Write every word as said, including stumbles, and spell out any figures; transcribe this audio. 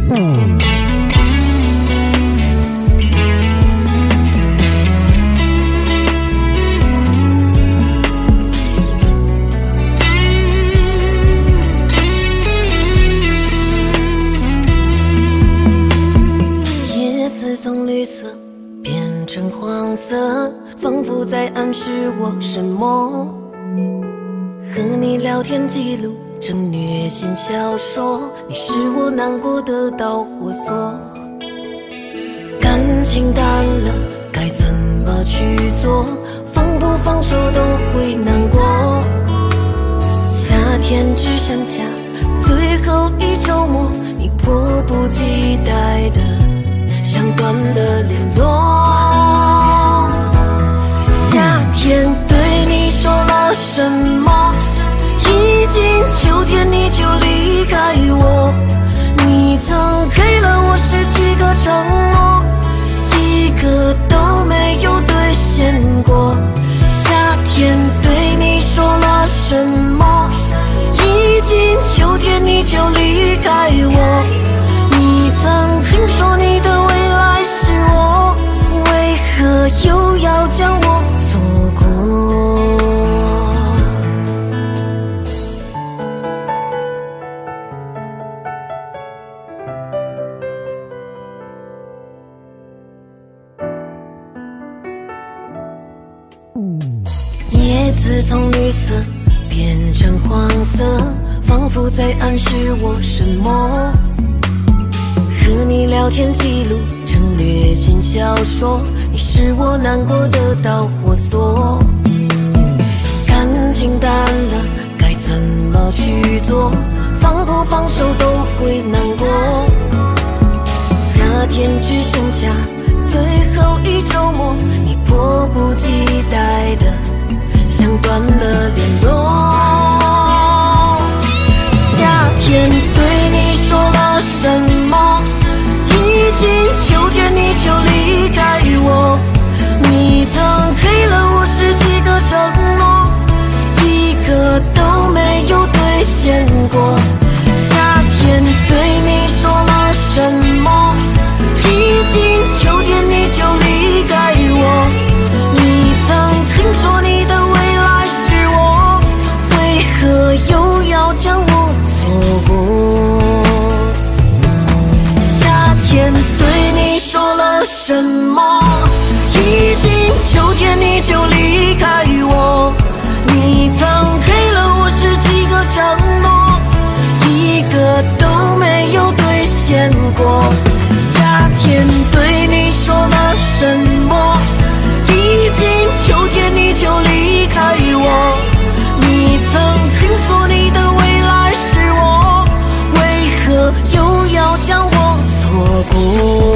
从绿色变成黄色，仿佛在暗示我什么。和你聊天记录成虐心小说，你是我难过的导火索。感情淡了该怎么去做，放不放手都会难过。夏天只剩下最后一周末，你迫不及待的想断了联络。夏天对你说了什么？已经秋天你就离开我。你曾给了我十几个承诺，一个都没有兑现过。夏天对你说了什么？已经秋天你就离开我。你曾经说你的未来是我，为何又要将我错过？叶子从绿色变成黄色，仿佛在暗示我什么。和你聊天记录成虐心小说，你是我难过的导火索。感情淡了该怎么去做，放不放手都会难过。夏天只剩下最后一周末，你迫不及待的想断了联络。夏天对你说了什么？已经秋天你就离开我。你曾给了我十几个承诺，一个都没有兑现过。夏天对你说了什么？已经秋天你就离开我。你曾经说你的未来是我，为何又要将我错过？夏天对你说了什么？已经秋天你就离开我。你曾给了我十几个承诺，一个都没有兑现过。夏天对你说了什么？已经秋天你就离开我。你曾经说你的未来是我，为何又要将我错过？